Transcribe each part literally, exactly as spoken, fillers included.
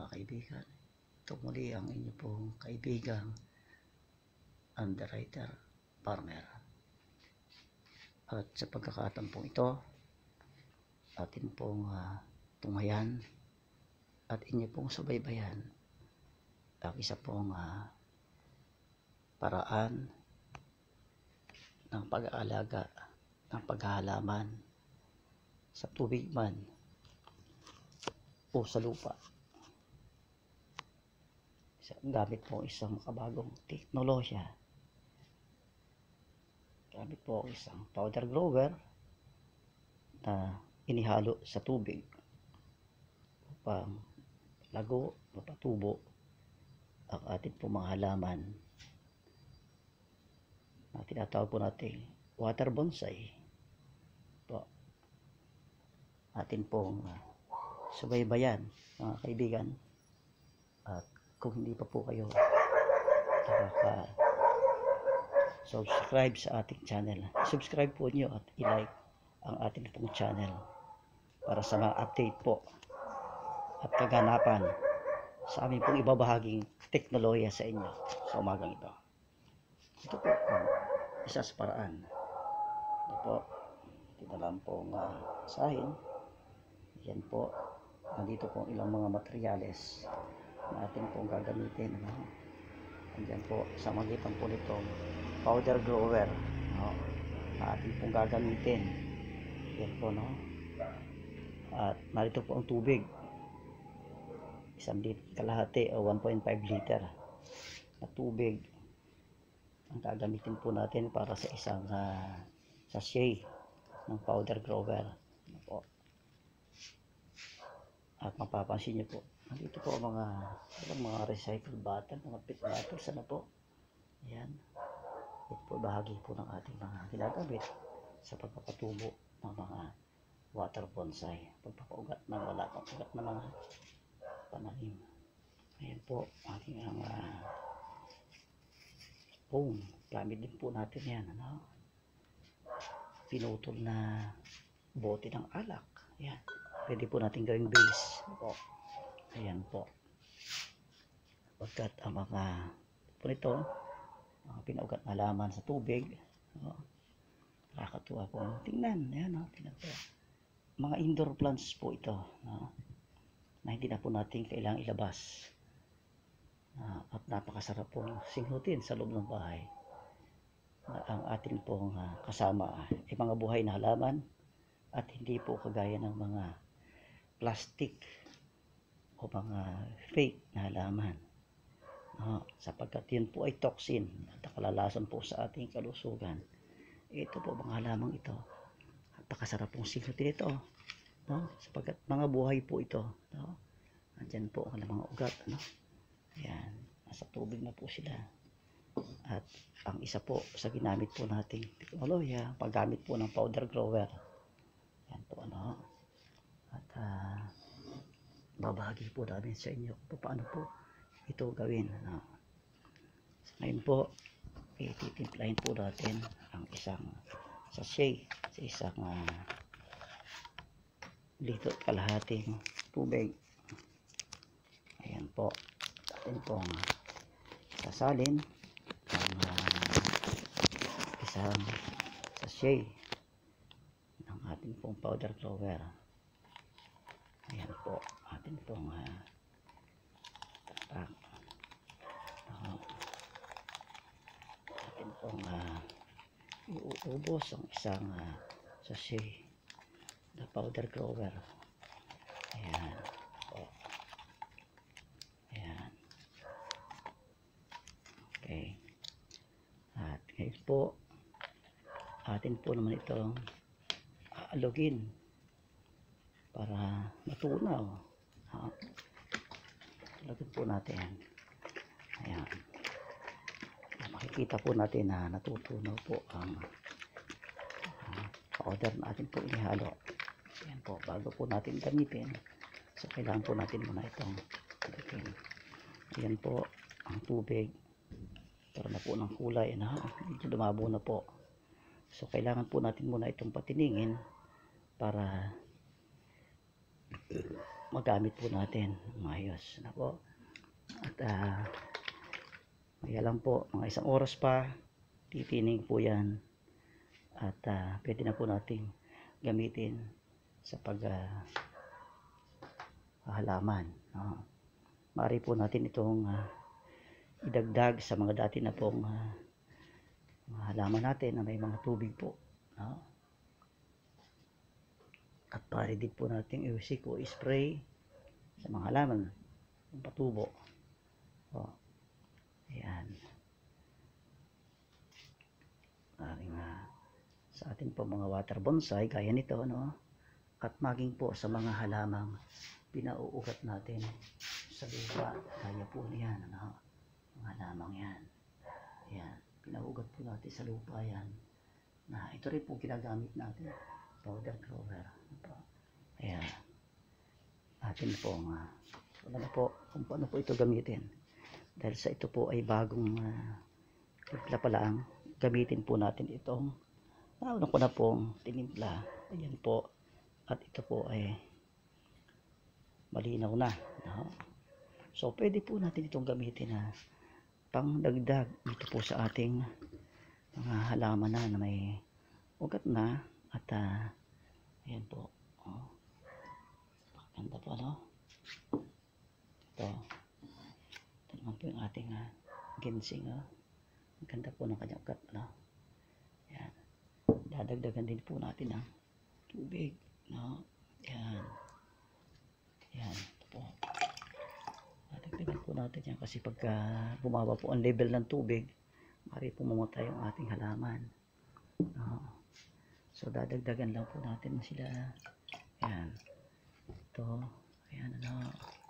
mga kaibigan. Ito muli ang inyo pong kaibigang underwriter farmer. At sa pagkakataon pong ito, atin pong uh, tunghayan at inyo pong subaybayan ang isa pong uh, paraan ng pag-aalaga ng paghahalaman sa tubig man o sa lupa. Gamit po isang makabagong teknolohiya. Gamit po isang powder grower na inihalo sa tubig upang lago, mapatubo ang ating po mga halaman na tinatawag po natin water bonsai po. Atin pong uh, subaybayan mga kaibigan. At kung hindi pa po kayo nakaka subscribe sa ating channel, subscribe po nyo at i-like ang ating pong channel para sa mga update po at kaganapan sa aming pong ibabahaging teknolohiya sa inyo sa umagang ito. Ito po ang isa sa paraan. Ito po, ito lang pong uh, sahin. Yan po, nandito po ilang mga materyales na ating pong gagamitin. Ano? Andyan po sa magitan po nitong powder grower, no? Na ating pong gagamitin. Yan po, no? At narito po ang tubig, isang lit kalahati o one point five liter na tubig ang gagamitin po natin para sa isang uh, sachet ng powder grower. Ano po? At mapapansin nyo po, dito po ang mga ang mga recycled bottle, mga pit bottles, ano po. Ayan. Ito po bahagi po ng ating mga ginagamit sa pagpapatubo ng mga water bonsai, pagpapaugat ng wala pang ugat ng mga pananim. Ayan po ating ang uh, spoon. Gamit din po natin yan, ano? Pinutol na bote ng alak. Ayan. Pwede po natin gawing base. Ano po? Ayan po. Pagkat ang mga po nito, mga pinaugat na laman sa tubig, no? Nakakatuwa po tingnan. Ayan, no? Tingnan po. Mga indoor plants po ito, no? Na hindi na po natin kailangang ilabas, uh, at napakasarap pong singhutin sa loob ng bahay. Uh, ang ating pong uh, kasama ay mga buhay na halaman at hindi po kagaya ng mga plastic o mga fake na halaman, no? Sapagkat yun po ay toxin at nakalalason po sa ating kalusugan. Ito po mga halamang ito, napakasarap pong singhutin ito, no? Sapagkat mga buhay po ito, no? Andyan po ang mga ugat, no? Ayan, nasa tubig na po sila. At ang isa po sa ginamit po nating teknolohiya, paggamit po ng powder grower. Ayan po, ano? At uh, babahagi po namin sa inyo kung paano po ito gawin, ano? So, ngayon po, ititimplahin po natin ang isang sachet sa isang uh, lito at kalahating tubig. Ayan po, atin pong sasalin ang uh, isang sachet ng ating pong powder grower. Ayan po, atin pong uh, tatak. Uh, atin pong uh, iuubos ang isang uh, sachet na powder grower. Ayan po. Ayan. Okay. At ngayon po, atin po naman itong aalugin para matunaw. Ha? Alugin po natin. Ayan. Makikita po natin na natutunaw po ang uh, powder na atin po inihalo. Ayan po, bago po natin gamitin, so kailangan po natin muna itong alugin. Ayan po ang tubig. Karoon na po ng kulay, na medyo lumabo na po. So kailangan po natin muna itong patiningin para magamit po natin maayos na po. At uh, kaya lang po, mga isang oras pa titinig po yan, at uh, pwede na po natin gamitin sa pag uh, halaman, no? Maaari po natin itong uh, idagdag sa mga dati na pong uh, mga halaman natin na may mga tubig po, no? At pari din po natin i-usik o spray sa mga halaman ng patubo. O, ayan. Aring, uh, sa atin po mga water bonsai, gaya nito, no? At maging po sa mga halamang pinauugat natin sa lupa, gaya po niyan, ano? Mga halamang yan. Ayan. Pinauugat po natin sa lupa yan. Na ito rin po ginagamit natin. Powder grower. Ayan. Atin po nga. Uh, ano po, kung paano po ito gamitin. Dahil sa ito po ay bagong uh, timpla pa lang, gamitin po natin itong nauna ko na pong tinimpla. Ayan po. At ito po ay malinaw na. No? So, pwede po natin itong gamitin na pangdagdag dito po sa ating mga halaman na, na may ugat na. At uh, ayan po. Oh. Pakaganda po, no? Ito. Ito naman po yung ating uh, ginseng. Oh. Ang ganda po ng kanyang ugat, no? Ayan. Dadagdagan din po natin ng tubig, no? Ayan. Ayan. Ito po. Dadagdagan po natin yan kasi pagka bumaba po ang level ng tubig, maaari po mamatay yung ating halaman. No? So, dadagdagan lang po natin sila. Ayan. Ito. Ayan, ano.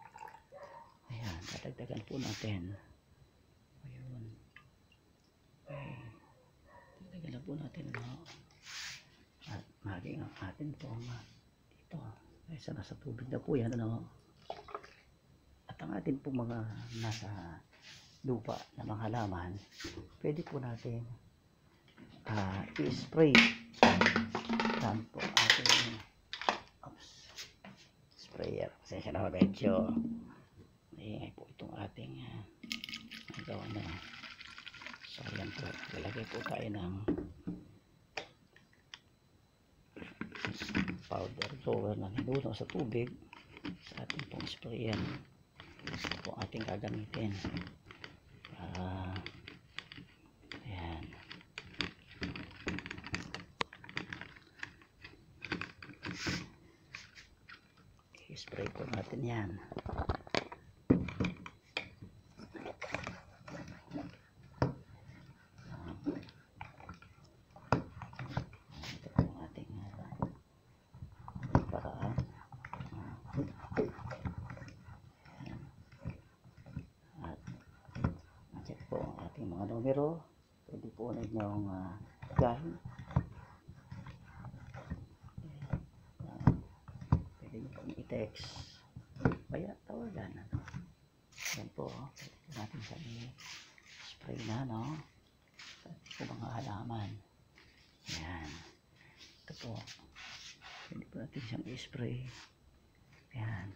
Ayan. Dadagdagan po natin. Ayun. Okay. Dadagdagan lang po natin, ano. At maging ang atin po dito. Ay, sa nasa tubig na po yan, ano. At ang atin po mga nasa lupa na mga halaman, pwede po natin uh, i-spray. Yan po ating oops, sprayer. Pasensya na medyo maingay po itong ating uh, nagawa na. So yan po, lalagay po tayo ng powder grower na nilunaw sa tubig sa ating pong sprayer. Ito po ating gagamitin. Uh, ayan. I-spray po natin yan. Ito po ang ating uh, paraan. At check po ang ating mga numero. Pwede po ninyong uh, gahin. Text kaya tawagan, ano. Yan po, pwede natin sa spray na, no, sa po mga halaman. Yan, ito po, pwede po natin siyang i-spray. Yan,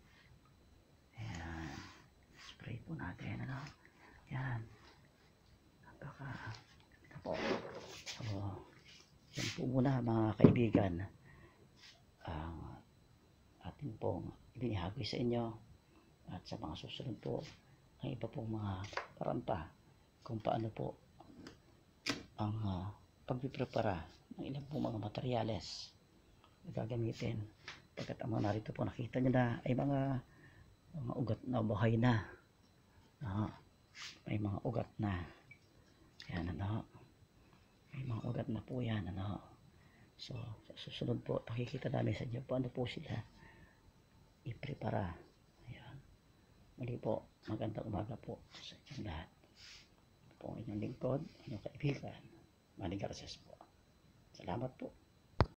yan, spray po natin, ano. Yan, napaka ito po. So, yan po muna mga kaibigan ang uh, atin pong ibinahagi sa inyo, at sa mga susunod po ang iba pong mga parampa kung paano po ang uh, pagpiprepara ng ilang pong mga materyales na gagamitin. Pagkat ang mga narito po nakita nyo na ay mga mga ugat na buhay na, uh, may mga ugat na yan, ano, may mga ugat na po yan, ano. So sa susunod po pakikita namin sa inyo paano po sila i-prepara. Ayan. Muli po, magandang umaga po sa inyong lahat. Ito po ang inyong lingkod, inyong kaibigan, Manny Garces po. Salamat po.